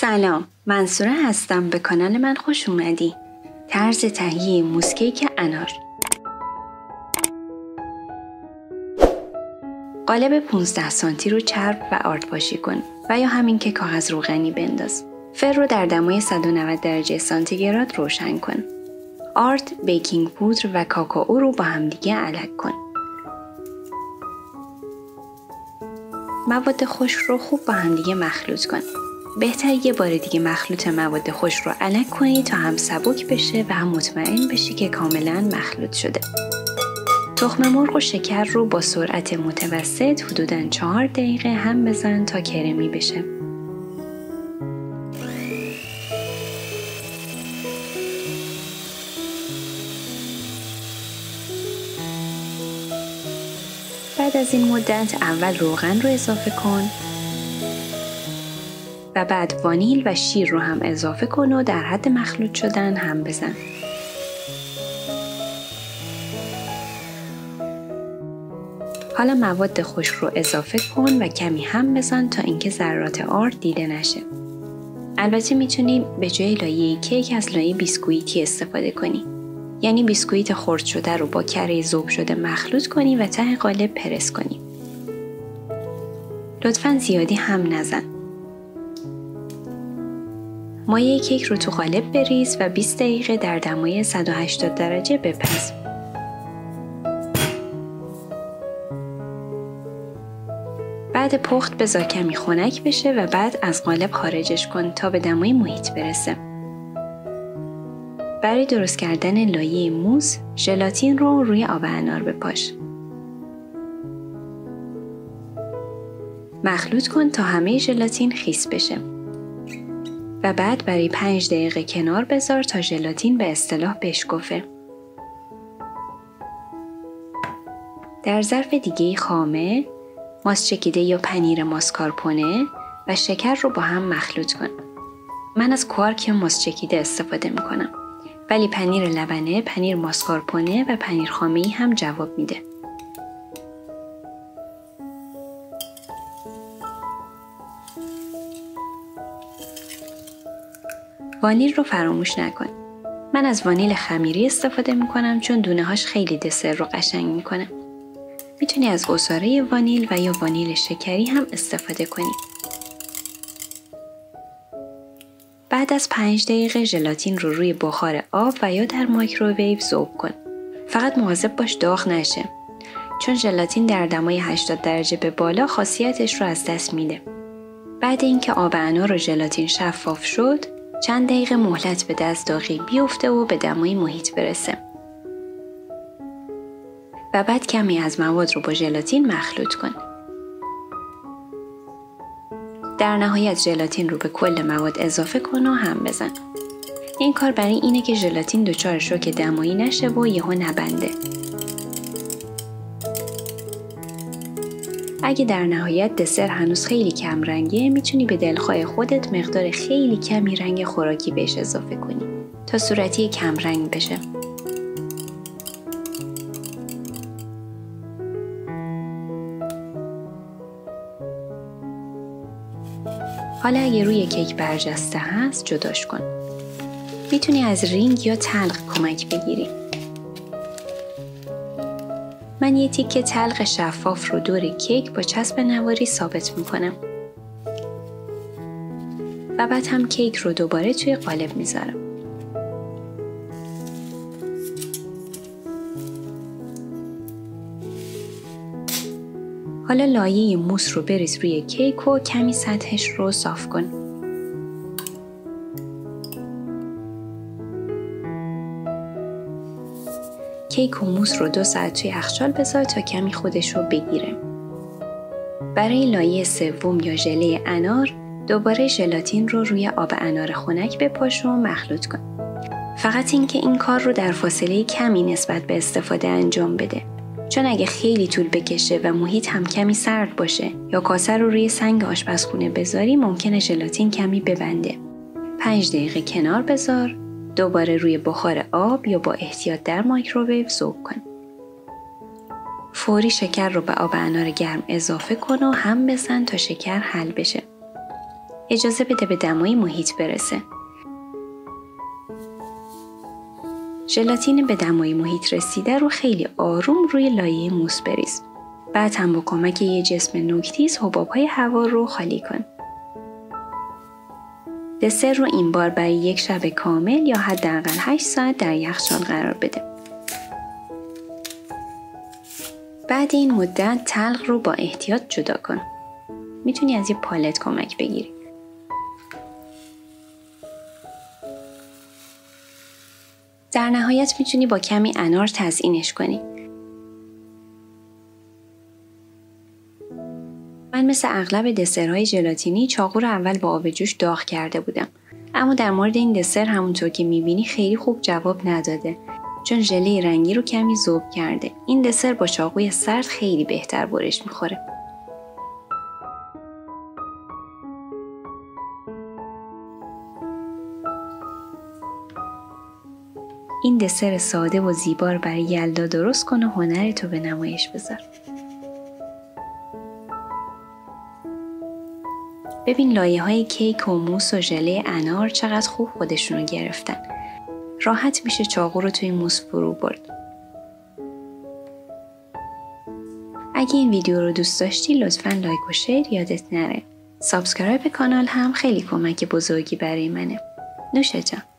سلام، منصوره هستم. به کانال من خوش اومدی. طرز تهیه موز کیک انار. قالب 15 سانتی رو چرب و آرد پاشی کن و یا همین که کاغذ روغنی بنداز. فر رو در دمای 190 درجه سانتیگراد روشن کن. آرد، بیکینگ پودر و کاکائو رو با همدیگه الک کن. مواد خشک رو خوب با همدیگه مخلوط کن. بهتر یه بار دیگه مخلوط مواد خشک رو الک کنی تا هم سبک بشه و هم مطمئن بشی که کاملا مخلوط شده. تخم مرغ و شکر رو با سرعت متوسط حدوداً 4 دقیقه هم بزن تا کرمی بشه. بعد از این مدت اول روغن رو اضافه کن و بعد وانیل و شیر رو هم اضافه کن و در حد مخلوط شدن هم بزن. حالا مواد خشک رو اضافه کن و کمی هم بزن تا اینکه ذرات آرد دیده نشه. البته میتونی به جای لایه کیک از لایه بیسکویتی استفاده کنی. یعنی بیسکویت خرد شده رو با کره ذوب شده مخلوط کنی و ته قالب پرس کنی. لطفاً زیادی هم نزن. مایه کیک رو تو قالب بریز و 20 دقیقه در دمای 180 درجه بپز. بعد پخت بذار کمی خنک بشه و بعد از قالب خارجش کن تا به دمای محیط برسه. برای درست کردن لایه موز، ژلاتین رو روی آب انار بپاش. مخلوط کن تا همه ژلاتین خیس بشه. و بعد برای 5 دقیقه کنار بذار تا ژلاتین به اصطلاح بشکفه. در ظرف دیگه خامه، ماست چکیده یا پنیر ماسکارپونه و شکر رو با هم مخلوط کن. من از کوارک یا ماست چکیده استفاده میکنم. ولی پنیر لبنه، پنیر ماسکارپونه و پنیر خامه‌ای هم جواب میده. وانیل رو فراموش نکن. من از وانیل خمیری استفاده میکنم چون دونه هاش خیلی دسر رو قشنگ میکنه. میتونی از عصاره وانیل و یا وانیل شکری هم استفاده کنی. بعد از 5 دقیقه ژلاتین رو روی بخار آب و یا در مایکروویو ذوب کن. فقط مواظب باش داغ نشه. چون ژلاتین در دمای 80 درجه به بالا خاصیتش رو از دست میده. بعد اینکه آب انار و ژلاتین شفاف شد، چند دقیقه مهلت به دست داغی بیفته و به دمای محیط برسه. و بعد کمی از مواد رو با ژلاتین مخلوط کن. در نهایت ژلاتین رو به کل مواد اضافه کن و هم بزن. این کار برای اینه که ژلاتین دچار شوک دمایی نشه و یهو نبنده. اگه در نهایت دسر هنوز خیلی کم رنگه، میتونی به دلخواه خودت مقدار خیلی کمی رنگ خوراکی بهش اضافه کنی تا صورتی کم رنگ بشه. حالا اگه روی کیک برجسته هست جداش کن. میتونی از رینگ یا تلق کمک بگیری. من یه تیکه تلق شفاف رو دور کیک با چسب نواری ثابت میکنم. و بعد هم کیک رو دوباره توی قالب میذارم. حالا لایه موس رو بریز روی کیک و کمی سطحش رو صاف کن. کیک و موس رو 2 ساعت توی یخچال بذار تا کمی خودش رو بگیره. برای لایه سوم یا ژله انار، دوباره ژلاتین رو روی آب انار خنک بپاش و مخلوط کن. فقط اینکه این کار رو در فاصله کمی نسبت به استفاده انجام بده. چون اگه خیلی طول بکشه و محیط هم کمی سرد باشه یا کاسه رو روی سنگ آشپزخونه بذاری ممکنه ژلاتین کمی ببنده. 5 دقیقه کنار بذار، دوباره روی بخار آب یا با احتیاط در مایکروویو ذوب کن. فوری شکر رو به آب انار گرم اضافه کن و هم بزن تا شکر حل بشه. اجازه بده به دمای محیط برسه. ژلاتین به دمای محیط رسیده رو خیلی آروم روی لایه موس بریز. بعد هم با کمک یه جسم نوک‌تیز حباب‌های هوا رو خالی کن. دسر رو این بار برای یک شب کامل یا حداقل 8 ساعت در یخچال قرار بده. بعد این مدت تلخ رو با احتیاط جدا کن. میتونی از یه پالت کمک بگیری. در نهایت میتونی با کمی انار تزیینش کنی. من مثل اغلب دسرهای ژلاتینی چاقو رو اول با آب جوش داغ کرده بودم. اما در مورد این دسر همونطور که میبینی خیلی خوب جواب نداده. چون ژله رنگی رو کمی ذوب کرده. این دسر با چاقوی سرد خیلی بهتر برش میخوره. این دسر ساده و زیبا رو برای یلدا درست کن و هنرتو به نمایش بذار. ببین لایه‌های کیک و موس و ژله انار چقدر خوب خودشونو گرفتن. راحت میشه چاقو رو توی موس فرو برد. اگه این ویدیو رو دوست داشتی لطفاً لایک و شیر یادت نره. سابسکرایب کانال هم خیلی کمک بزرگی برای منه. نوش جان.